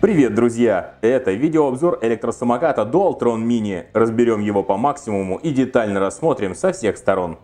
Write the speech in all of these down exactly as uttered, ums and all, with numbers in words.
Привет, друзья! Это видеообзор электросамоката Dualtron Mini. Разберем его по максимуму и детально рассмотрим со всех сторон.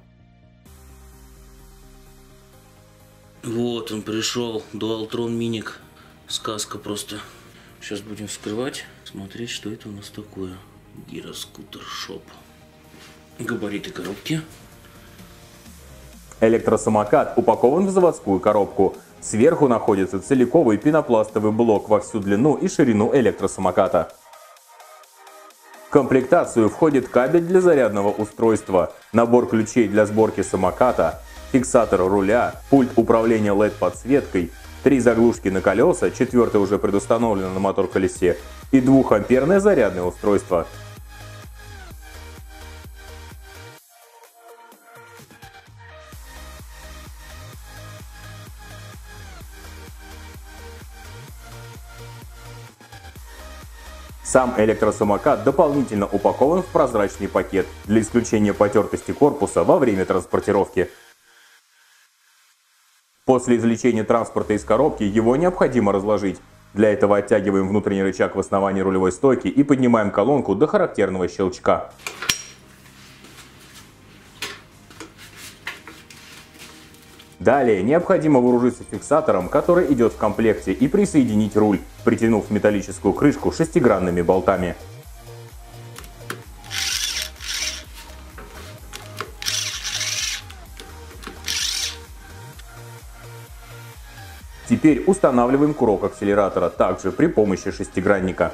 Вот он пришел, Dualtron Mini. Сказка просто. Сейчас будем вскрывать, смотреть, что это у нас такое. Гироскутер Shop. Габариты коробки. Электросамокат упакован в заводскую коробку. Сверху находится целиковый пенопластовый блок во всю длину и ширину электросамоката. В комплектацию входит кабель для зарядного устройства, набор ключей для сборки самоката, фиксатор руля, пульт управления эл и ди-подсветкой, три заглушки на колеса, четвертая уже предустановлена на мотор-колесе, и двухамперное зарядное устройство. Сам электросамокат дополнительно упакован в прозрачный пакет для исключения потертости корпуса во время транспортировки. После извлечения транспорта из коробки его необходимо разложить. Для этого оттягиваем внутренний рычаг в основании рулевой стойки и поднимаем колонку до характерного щелчка. Далее необходимо вооружиться фиксатором, который идет в комплекте, и присоединить руль, притянув металлическую крышку шестигранными болтами. Теперь устанавливаем курок акселератора, также при помощи шестигранника.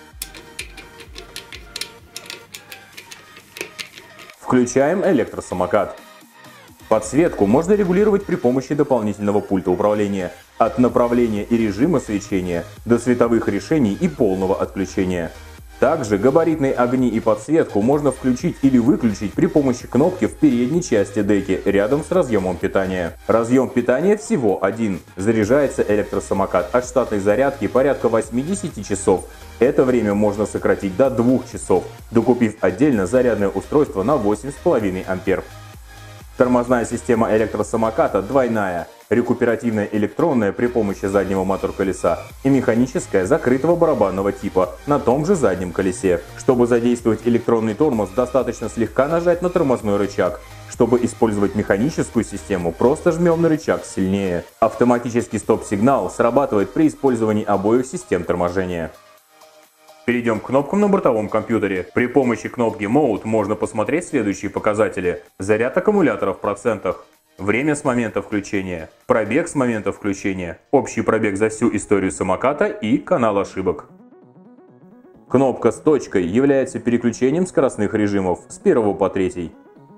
Включаем электросамокат. Подсветку можно регулировать при помощи дополнительного пульта управления, от направления и режима свечения до световых решений и полного отключения. Также габаритные огни и подсветку можно включить или выключить при помощи кнопки в передней части деки рядом с разъемом питания. Разъем питания всего один. Заряжается электросамокат от штатной зарядки порядка восьмидесяти часов. Это время можно сократить до двух часов, докупив отдельно зарядное устройство на восемь и пять десятых ампер. Тормозная система электросамоката двойная, рекуперативная электронная при помощи заднего мотор-колеса и механическая закрытого барабанного типа на том же заднем колесе. Чтобы задействовать электронный тормоз, достаточно слегка нажать на тормозной рычаг. Чтобы использовать механическую систему, просто жмем на рычаг сильнее. Автоматический стоп-сигнал срабатывает при использовании обоих систем торможения. Перейдем к кнопкам на бортовом компьютере. При помощи кнопки Mode можно посмотреть следующие показатели. Заряд аккумулятора в процентах, время с момента включения, пробег с момента включения, общий пробег за всю историю самоката и канал ошибок. Кнопка с точкой является переключением скоростных режимов с первого по третий.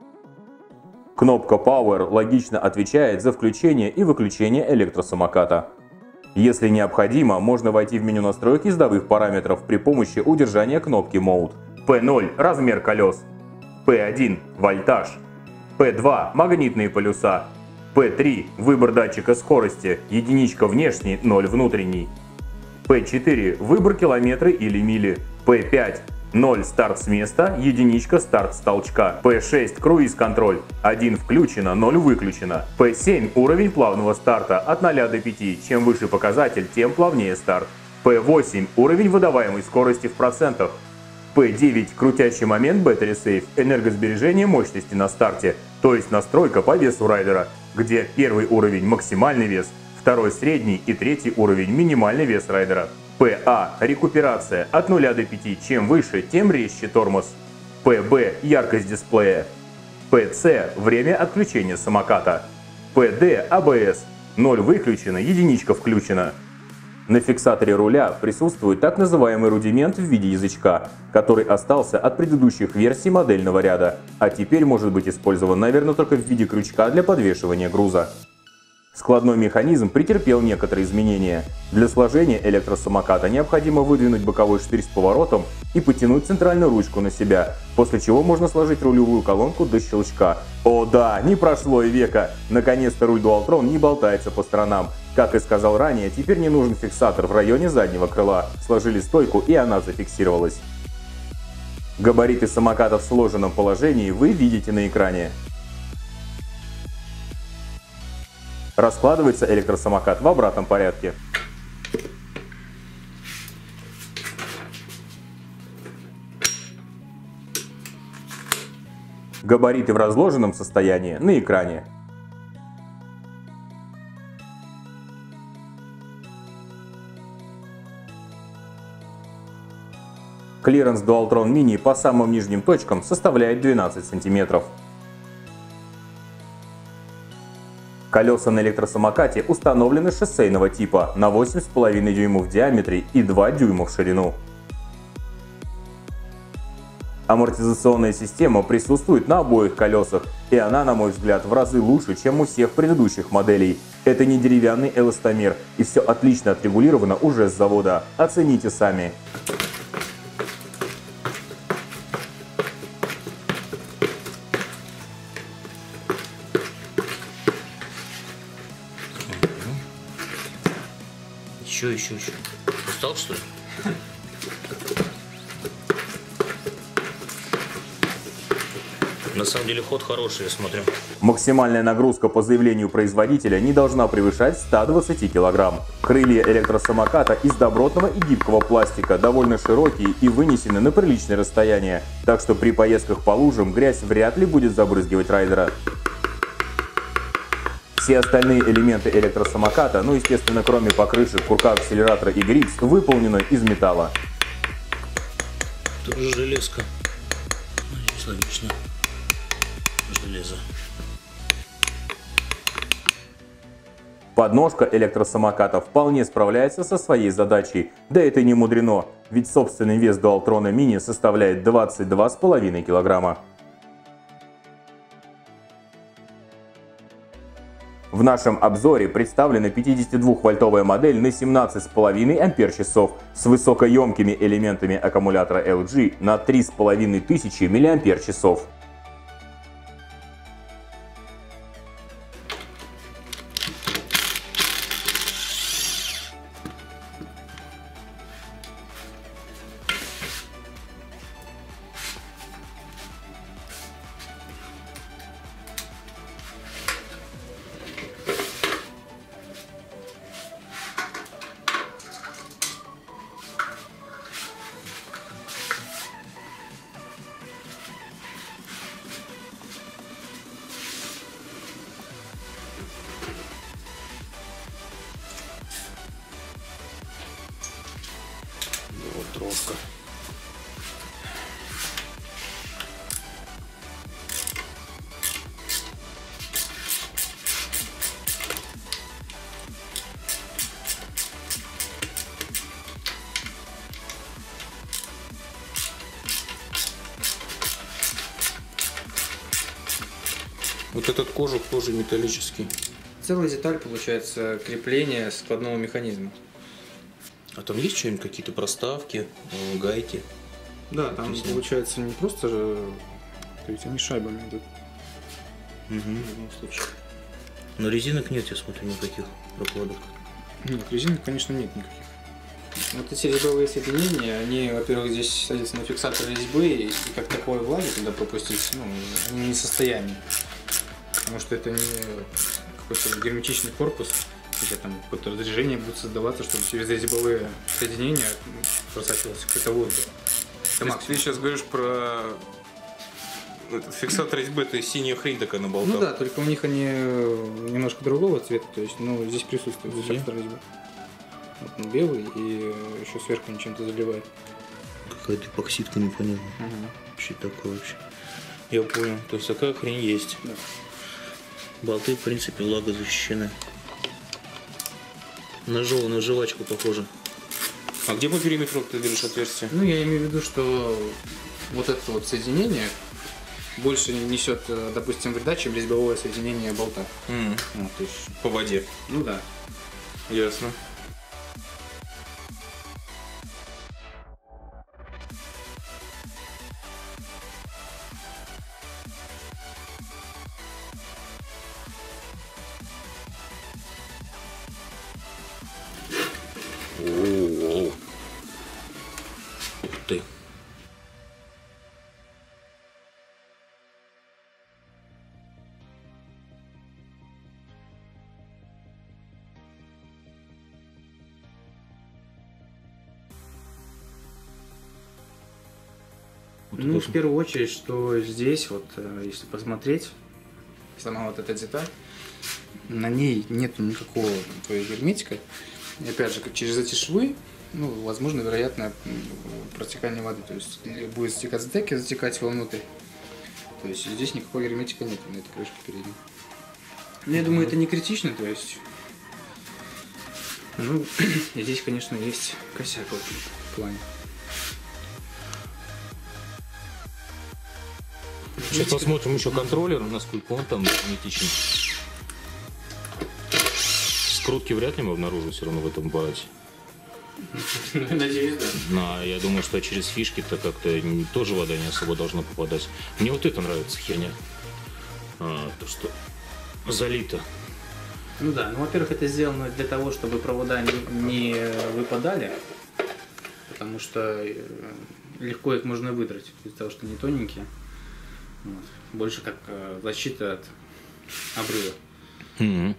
Кнопка Power логично отвечает за включение и выключение электросамоката. Если необходимо, можно войти в меню настройки ездовых параметров при помощи удержания кнопки Mode. пэ ноль – размер колес, пэ один – вольтаж, пэ два – магнитные полюса, пэ три – выбор датчика скорости, единичка внешний, ноль внутренний, пэ четыре – выбор километры или мили, пэ пять – ноль старт с места, единичка старт с толчка, пэ шесть круиз-контроль, один включено, ноль выключено, пэ семь уровень плавного старта от ноля до пяти, чем выше показатель, тем плавнее старт, пэ восемь уровень выдаваемой скорости в процентах, пэ девять крутящий момент Battery Safe, энергосбережение мощности на старте, то есть настройка по весу райдера, где первый уровень максимальный вес, второй средний и третий уровень минимальный вес райдера. пэ а – рекуперация от ноля до пяти, чем выше, тем резче тормоз. пэ бэ – яркость дисплея. пэ цэ – время отключения самоката. пэ дэ – а бэ эс – ноль выключено, единичка включена. На фиксаторе руля присутствует так называемый рудимент в виде язычка, который остался от предыдущих версий модельного ряда, а теперь может быть использован, наверное, только в виде крючка для подвешивания груза. Складной механизм претерпел некоторые изменения. Для сложения электросамоката необходимо выдвинуть боковой штырь с поворотом и потянуть центральную ручку на себя, после чего можно сложить рулевую колонку до щелчка. О да, не прошло и века! Наконец-то руль Dualtron не болтается по сторонам. Как и сказал ранее, теперь не нужен фиксатор в районе заднего крыла. Сложили стойку, и она зафиксировалась. Габариты самоката в сложенном положении вы видите на экране. Раскладывается электросамокат в обратном порядке. Габариты в разложенном состоянии на экране. Клиренс Dualtron Mini по самым нижним точкам составляет двенадцать сантиметров. Колеса на электросамокате установлены шоссейного типа на восемь с половиной дюймов в диаметре и два дюйма в ширину. Амортизационная система присутствует на обоих колесах, и она, на мой взгляд, в разы лучше, чем у всех предыдущих моделей. Это не деревянный эластомер, и все отлично отрегулировано уже с завода. Оцените сами. Еще, еще, еще. Устал, что ли? На самом деле ход хороший, я смотрю. Максимальная нагрузка по заявлению производителя не должна превышать ста двадцати килограмм. Крылья электросамоката из добротного и гибкого пластика, довольно широкие и вынесены на приличное расстояние, так что при поездках по лужам грязь вряд ли будет забрызгивать райдера. Все остальные элементы электросамоката, ну естественно кроме покрышек, курка акселератора и грипс, выполнены из металла. Тоже железка. Здесь логично. Железо. Подножка электросамоката вполне справляется со своей задачей, да это не мудрено, ведь собственный вес Dualtron Mini составляет двадцать два с половиной килограмма. В нашем обзоре представлена пятидесятидвухвольтовая модель на семнадцать с половиной ампер-часов с высокоемкими элементами аккумулятора эл джи на три с половиной тысячи миллиампер-часов. Тровка. Вот этот кожух тоже металлический. Целая деталь получается крепление складного механизма. А там есть что-нибудь, какие-то проставки, гайки? Да, там есть, получается не просто же, то есть они шайбами идут. Угу. В любом случае. Но резинок нет, я смотрю, никаких прокладок. Нет, резинок, конечно, нет никаких. Вот эти резьбовые соединения, они, во-первых, здесь садятся на фиксатор резьбы, и как такое влаги туда пропустить, ну, они не в состоянии. Потому что это не какой-то герметичный корпус, где там какое-то разрежение будет создаваться, чтобы через резьбовые соединения просачивался какой-то воздух. То есть ты сейчас говоришь про этот фиксатор резьбы, это синяя хрень такая на болтах. Ну да, только у них они немножко другого цвета, то есть, ну, здесь присутствует фиксатор резьбы. Вот он белый и еще сверху он чем-то заливает. Какая-то эпоксидка непонятная. Ага. Что такое вообще? Я понял. То есть такая хрень есть. Да. Болты, в принципе, влагозащищены. На жеву, на жвачку похоже. А где по периметру ты видишь отверстие? Ну, я имею в виду, что вот это вот соединение больше несет, допустим, вреда, чем резьбовое соединение болта. Mm. Вот, то есть, По воде. ну да. Ясно. О-о-о. Ух ты. Вот Ну, это... в первую очередь, что здесь, вот, если посмотреть, сама вот эта деталь, на ней нет никакого твоего герметика. И опять же, через эти швы, ну, возможно, вероятно, протекание воды. То есть будет стекать с деки, затекать вовнутрь. То есть здесь никакого герметика нет на этой крышке передней. Но я думаю, это не критично, то есть... Ну, здесь, конечно, есть косяк в этом плане. Сейчас посмотрим еще контроллер, насколько он там герметичен. Скрутки вряд ли мы обнаружим все равно в этом аппарате. Надеюсь, да. Но я думаю, что через фишки-то как-то тоже вода не особо должна попадать. Мне вот это нравится херня. А, то, что залито. Ну да, ну во-первых, это сделано для того, чтобы провода не, не выпадали, потому что легко их можно выдрать, из-за того, что они тоненькие. Вот. Больше как защита от обрыва. Mm-hmm.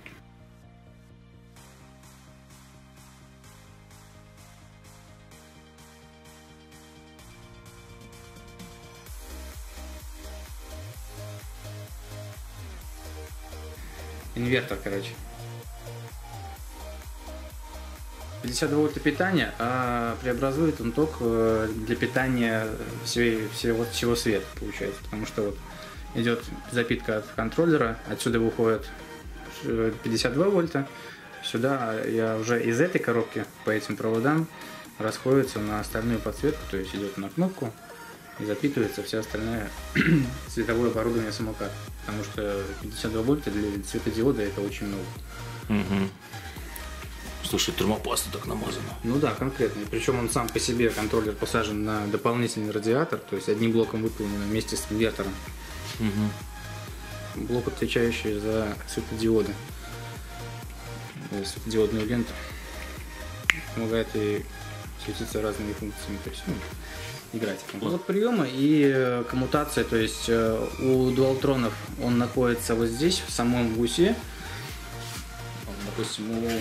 Инвертор, короче. пятьдесят два вольта питания, а преобразует он ток для питания всего, всего, всего света, получается. Потому что вот идет запитка от контроллера, отсюда выходит пятьдесят два вольта. Сюда я уже из этой коробки по этим проводам расходится на остальную подсветку, то есть идет на кнопку и запитывается вся остальная световое оборудование самоката. Потому что пятьдесят два вольта для светодиода это очень много. Угу. Слушай, термопаста так намазана. Ну да, конкретно. Причем он сам по себе, контроллер, посажен на дополнительный радиатор, то есть одним блоком выполнен вместе с инвертором. Угу. Блок, отвечающий за светодиоды. Светодиодную ленту. Помогает ей светиться разными функциями. То есть, ну, играть. Вот приемы и коммутация, то есть у дуалтронов он находится вот здесь, в самом гусе. Допустим, у,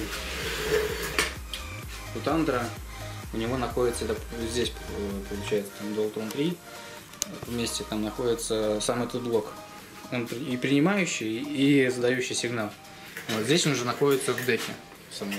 у Тандра у него находится здесь, получается, там дуалтрон три, вместе там находится сам этот блок. Он и принимающий, и задающий сигнал. Вот здесь он уже находится в деке самой.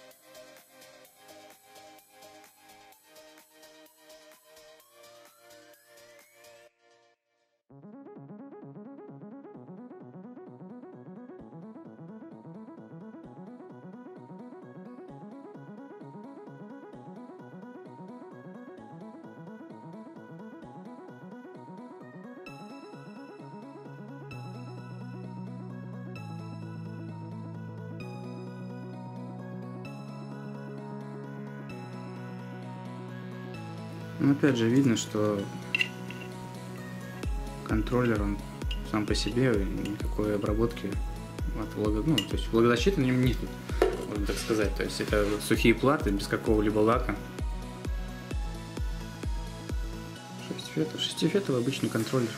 Но опять же видно, что контроллер он сам по себе никакой обработки от влага... ну, то есть влагозащиты на нем нет, можно так сказать. То есть это сухие платы без какого-либо лака. шесть фетов, шестифетовый обычный контроллер.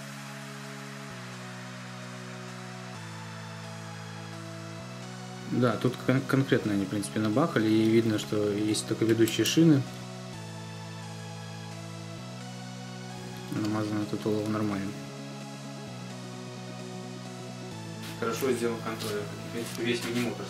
Да, тут кон конкретно они, в принципе, набахали, и видно, что есть только ведущие шины. Намазано тут олово нормально. Хорошо сделан контроллер. В принципе, весь мини-моторс.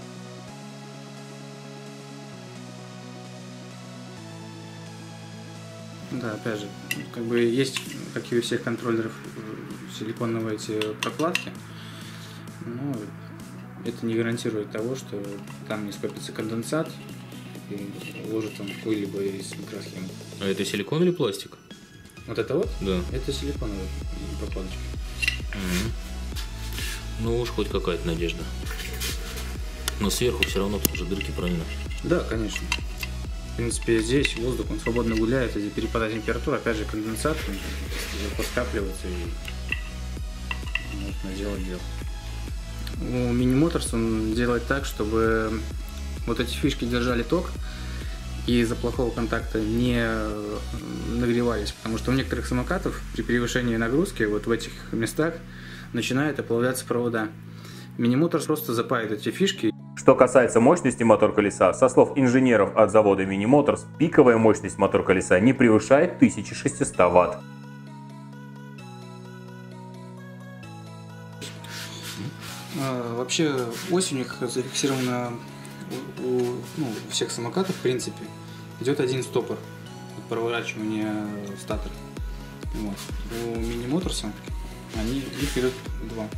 Да, опять же, как бы есть, как и у всех контроллеров, силиконовые эти прокладки, но это не гарантирует того, что там не скопится конденсат и уложит там какой-либо из микросхем. А это силикон или пластик? Вот это вот? Да. Это силиконовые прокладочки. Угу. Ну уж хоть какая-то надежда. Но сверху все равно тоже дырки, правильно? Да, конечно. В принципе, здесь воздух, он свободно гуляет, из-за перепада температуры, опять же, конденсат, легко скапливается и можно делать дело. У мини-моторс он делает так, чтобы вот эти фишки держали ток и из-за плохого контакта не нагревались, потому что у некоторых самокатов при превышении нагрузки вот в этих местах начинают оплавляться провода. Мини-моторс просто запает эти фишки. Что касается мощности мотор-колеса, со слов инженеров от завода Mini Motors, пиковая мощность мотор-колеса не превышает тысячи шестисот ватт. А, вообще ось у них зафиксирована у, у, ну, у всех самокатов, в принципе, идет один стопор от проворачивания статора. Вот. У мини-моторса они их идут два.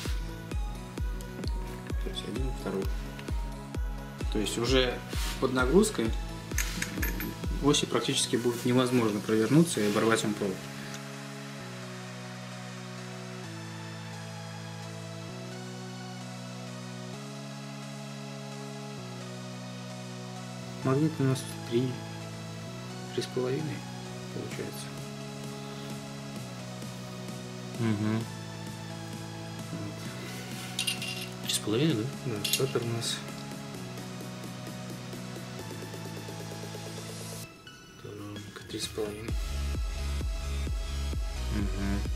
То есть один, второй. То есть уже под нагрузкой оси практически будет невозможно провернуться и оборвать им провод. Магнит у нас три, три с половиной получается. Угу. Три с половиной, да? Да, статор у нас. Три с половиной. Угу.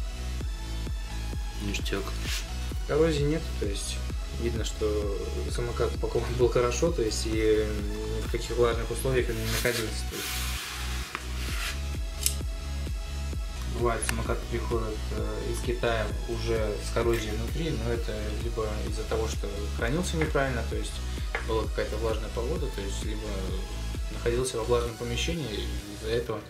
Ништяк. Коррозии нет, то есть видно, что самокат упакован был хорошо, то есть и ни в каких влажных условиях он не находился. То есть. Бывает, самокаты приходят из Китая уже с коррозией внутри, но это либо из-за того, что хранился неправильно, то есть была какая-то влажная погода, то есть либо находился во влажном помещении, и из-за этого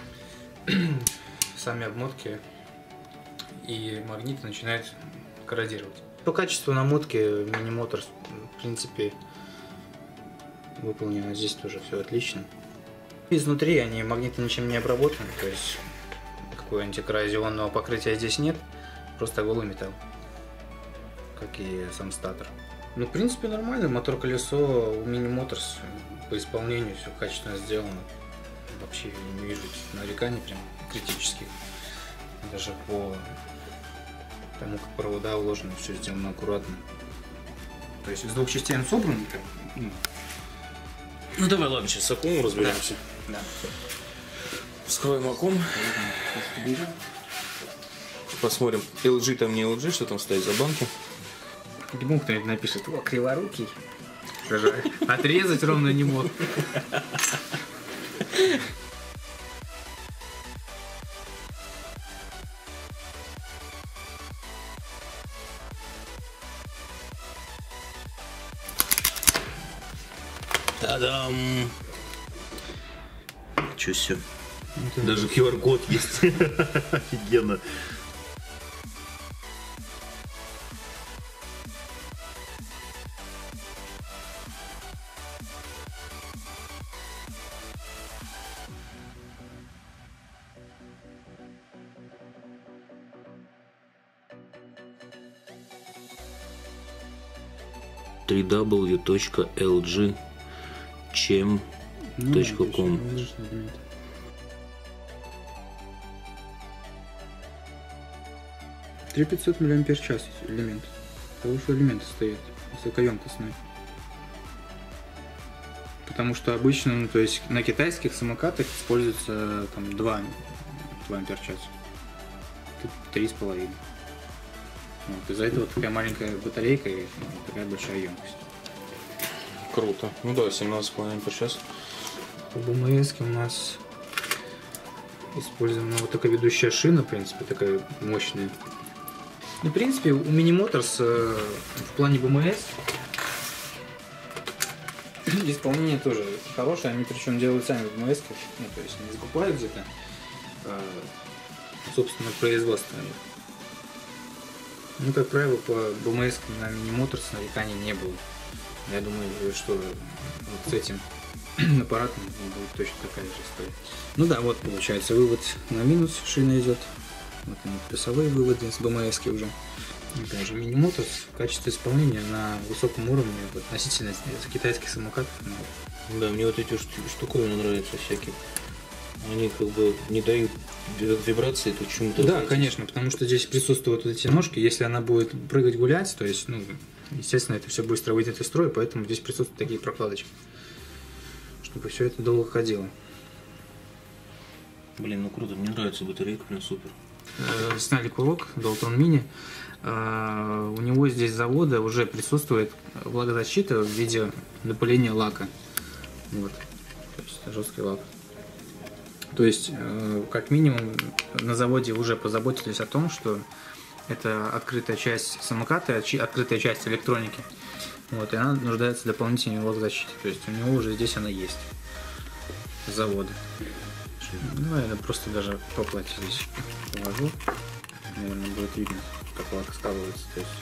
сами обмотки и магниты начинают коррозировать. По качеству намотки мини-мотор, в принципе, выполнено здесь тоже все отлично. Изнутри они магниты ничем не обработаны, то есть какого антикоррозионного покрытия здесь нет, просто голый металл, как и сам статор. Ну, в принципе, нормально. Мотор-колесо у мини-моторс по исполнению все качественно сделано. Вообще не вижу нареканий прям критических. Даже по тому, как провода уложены, все сделано аккуратно. То есть из двух частей он собран. Ну, ну давай, ладно, сейчас с аккумом разберемся. Да. Вскроем аккум. Посмотрим, эл джи там не эл джи, что там стоит за банки. Ему кто-нибудь напишет: о, криворукий. Даже отрезать ровно не мог. Та-дам! Чё все? Даже ку ар код есть. Офигенно. три дабл ю точка эл джи чем точка ком. три тысячи пятьсот миллиампер час элемент. Хороший элемент стоит, высокоемкостный. Потому что обычно, ну, то есть на китайских самокатах используется там два ампер час. Тут три с половиной. Вот, из-за этого такая маленькая батарейка и ну, такая большая емкость. Круто. Ну да, семнадцать с половиной ампер час. По бэ эм эс у нас использована вот такая ведущая шина, в принципе, такая мощная. Ну, в принципе, у мини-моторс э, в плане бэ эм эс исполнение тоже хорошее. Они причем делают сами бэ эм эс, ну, то есть не закупают где-то, а, собственно, производство. Ну, как правило, по бэ эм эс на мини-моторс нареканий не было. Я думаю, что вот с этим аппаратом будет точно такая же история. Ну да, вот получается вывод на минус, шина идет. Вот они, плюсовые выводы с бэ эм эс уже. Опять же, мини-моторс, качество исполнения на высоком уровне относительно китайских самокатов. Ну, да, мне вот эти штуковины нравятся всякие. Они как бы не дают вибрации, то чему-то. Да, конечно, потому что здесь присутствуют вот эти ножки. Если она будет прыгать, гулять, то есть, ну, естественно, это все быстро выйдет из строя, поэтому здесь присутствуют такие прокладочки, чтобы все это долго ходило. Блин, ну круто, мне нравится батарейка, прям супер. Сняли курок Dalton Mini. У него здесь с завода уже присутствует влагозащита в виде напыления лака. Вот. То есть жесткий лак. То есть, как минимум, на заводе уже позаботились о том, что это открытая часть самоката, открытая часть электроники. Вот, и она нуждается в дополнительной влагозащите. То есть у него уже здесь она есть. С завода. Ну, наверное, просто даже по плате здесь положу. Наверное, будет видно, как лак складывается. То есть...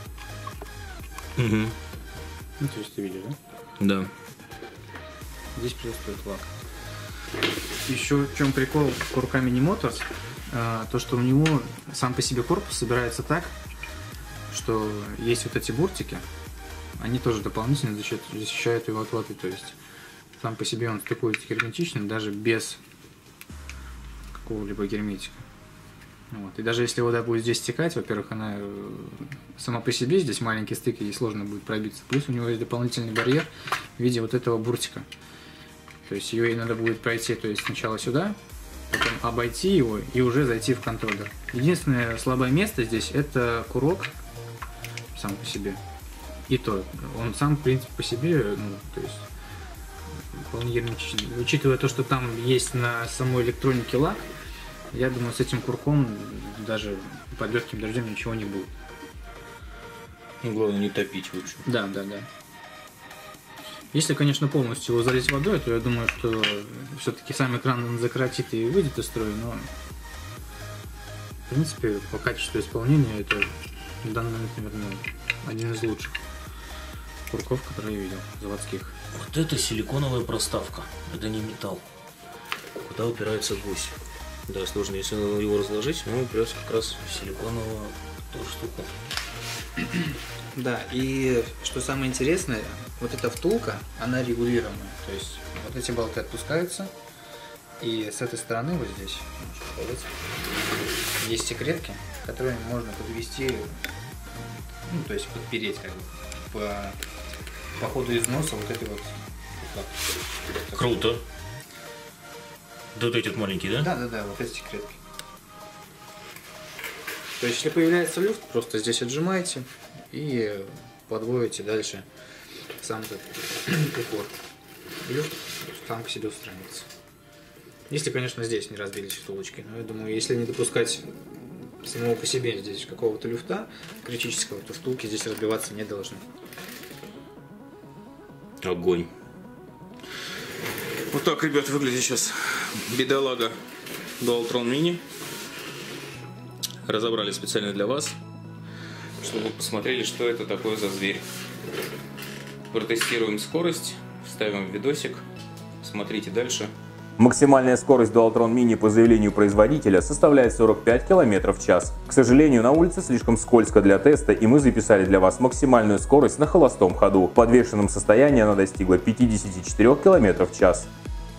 Угу. Ну, то есть ты видишь, да? Да. Здесь присутствует лак. Еще в чем прикол курка Mini Motors, то что у него сам по себе корпус собирается так, что есть вот эти буртики, они тоже дополнительно защищают его от воды, то есть сам по себе он стыкуется герметично, даже без какого-либо герметика. Вот. И даже если вода будет здесь стекать, во-первых, она сама по себе, здесь маленький стык, и сложно будет пробиться. Плюс у него есть дополнительный барьер в виде вот этого буртика. То есть ее надо будет пройти, то есть сначала сюда, потом обойти его и уже зайти в контроллер. Единственное слабое место здесь это курок сам по себе. И то, он сам, в принципе, по себе, ну, то есть вполне герметичный. Учитывая то, что там есть на самой электронике лак, я думаю, с этим курком даже под легким дождем ничего не будет. Ну, главное не топить лучше. Да, да, да. Если, конечно, полностью его залить водой, то я думаю, что все-таки сам экран он закоротит и выйдет из строя, но в принципе по качеству исполнения это в данный момент, наверное, один из лучших курков, которые я видел, заводских. Вот это силиконовая проставка, это не металл. Куда упирается гусь. Да, сложно, если его разложить, но упирается как раз в силиконовую тоже штуку. Да, и что самое интересное, вот эта втулка, она регулируемая, то есть вот эти болты отпускаются, и с этой стороны вот здесь есть секретки, которые можно подвести, ну, то есть подпереть как бы по, по ходу износа вот этой вот. Вот, круто. Да, вот эти вот маленькие, да? Да, да, да, вот эти секретки. То есть, если появляется люфт, просто здесь отжимаете и подводите дальше сам этот упор. Люфт сам по себе устранится. Если, конечно, здесь не разбились втулочки. Но я думаю, если не допускать самого по себе здесь какого-то люфта критического, то втулки здесь разбиваться не должны. Огонь. Вот так, ребят, выглядит сейчас бедолага Dualtron Mini. Разобрали специально для вас, чтобы вы посмотрели, что это такое за зверь. Протестируем скорость, вставим видосик, смотрите дальше. Максимальная скорость Dualtron Mini по заявлению производителя составляет сорок пять километров в час. К сожалению, на улице слишком скользко для теста, и мы записали для вас максимальную скорость на холостом ходу. В подвешенном состоянии она достигла пятидесяти четырёх километров в час.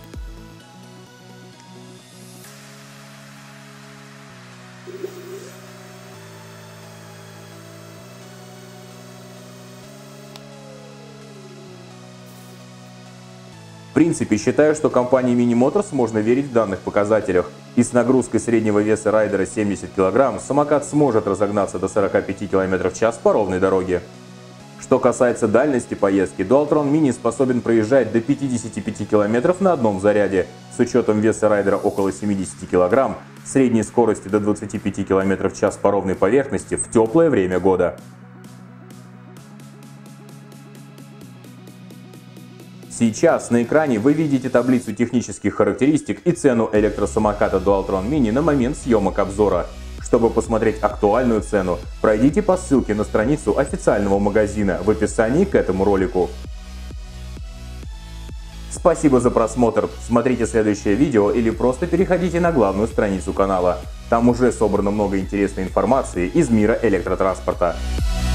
В принципе, считаю, что компании Mini Motors можно верить в данных показателях. И с нагрузкой среднего веса райдера семьдесят килограмм самокат сможет разогнаться до сорока пяти километров в час по ровной дороге. Что касается дальности поездки, Dualtron Mini способен проезжать до пятидесяти пяти километров на одном заряде. С учетом веса райдера около семидесяти килограмм, средней скорости до двадцати пяти километров в час по ровной поверхности в теплое время года. Сейчас на экране вы видите таблицу технических характеристик и цену электросамоката Dualtron Mini на момент съемок обзора. Чтобы посмотреть актуальную цену, пройдите по ссылке на страницу официального магазина в описании к этому ролику. Спасибо за просмотр, смотрите следующее видео или просто переходите на главную страницу канала. Там уже собрано много интересной информации из мира электротранспорта.